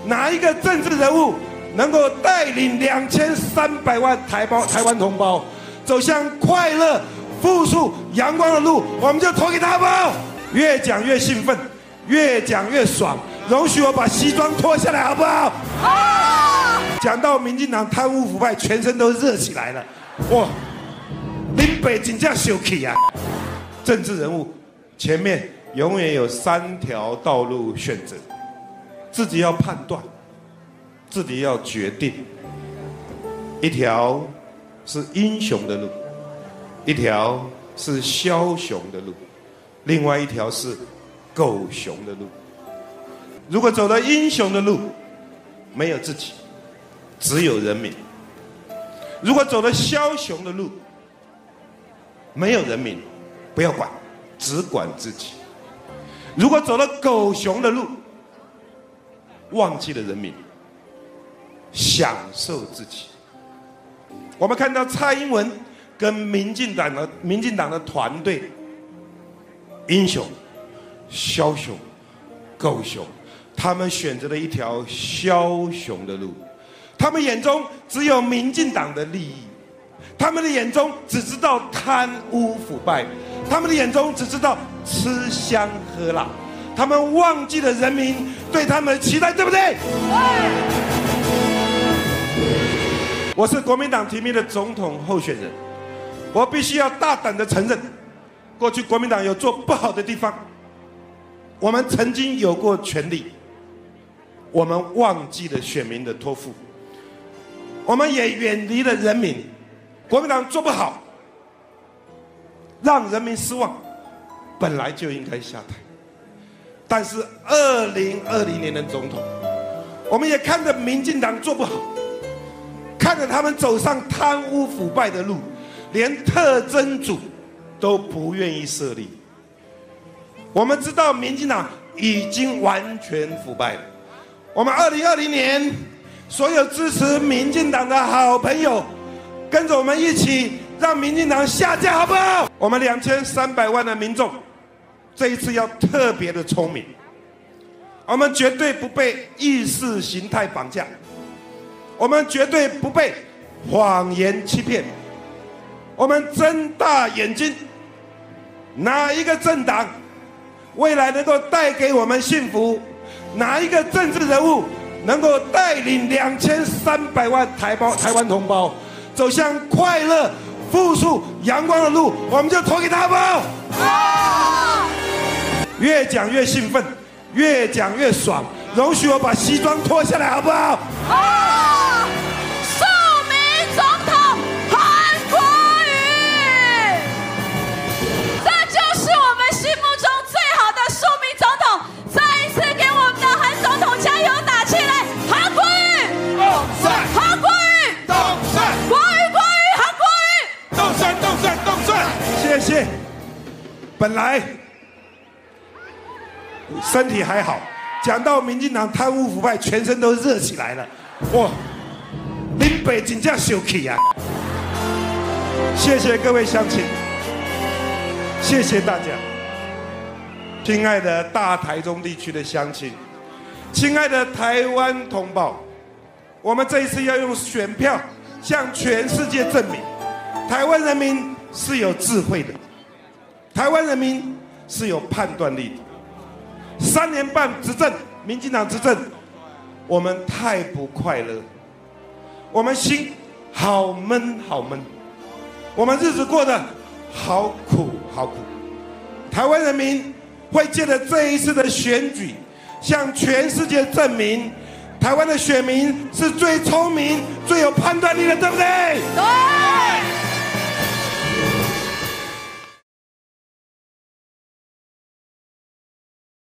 哪一个政治人物能够带领2300万台湾同胞走向快乐、富庶、阳光的路，我们就投给他吧。越讲越兴奋，越讲越爽。容许我把西装脱下来，好不好？好。讲到民进党贪污腐败，全身都热起来了。哇，林北真正生气啊！政治人物前面永远有3条道路选择，自己要判断，自己要决定。一条是英雄的路，一条是枭雄的路，另外一条是狗熊的路。如果走了英雄的路，没有自己，只有人民；如果走了枭雄的路，没有人民，不要管，只管自己；如果走了狗熊的路，忘记了人民，享受自己。我们看到蔡英文跟民进党的团队，英雄、枭雄、狗熊，他们选择了一条枭雄的路，他们眼中只有民进党的利益，他们的眼中只知道贪污腐败，他们的眼中只知道吃香喝辣，他们忘记了人民对他们的期待，对不对？我是国民党提名的总统候选人，我必须要大胆地承认，过去国民党有做不好的地方，我们曾经有过权力，我们忘记了选民的托付，我们也远离了人民。国民党做不好，让人民失望，本来就应该下台。但是2020年的总统，我们也看着民进党做不好，看着他们走上贪污腐败的路，连特侦组都不愿意设立。我们知道民进党已经完全腐败了。我们2020年所有支持民进党的好朋友，跟着我们一起让民进党下架，好不好？我们2300万的民众，这一次要特别的聪明，我们绝对不被意识形态绑架，我们绝对不被谎言欺骗，我们睁大眼睛，哪一个政党未来能够带给我们幸福，哪一个政治人物能够带领2300万台湾同胞走向快乐、富庶、阳光的路，我们就投给他吧。越讲越兴奋，越讲越爽。容许我把西装脱下来，好不好？ 好。庶民总统韩国瑜，这就是我们心目中最好的庶民总统。再一次给我们的韩总统加油打气来！韩国瑜， 动算， 韩国瑜， 动算， 国瑜，韩国瑜， 动算，动算，动算。谢谢。本来身体还好，讲到民进党贪污腐败，全身都热起来了。哇，林北真正生气啊！谢谢各位乡亲，谢谢大家。亲爱的大台中地区的乡亲，亲爱的台湾同胞，我们这一次要用选票向全世界证明，台湾人民是有智慧的，台湾人民是有判断力的。3年半执政，民进党执政，我们太不快乐，我们心好闷好闷，我们日子过得好苦好苦。台湾人民会借着这一次的选举，向全世界证明，台湾的选民是最聪明、最有判断力的，对不对？ 对。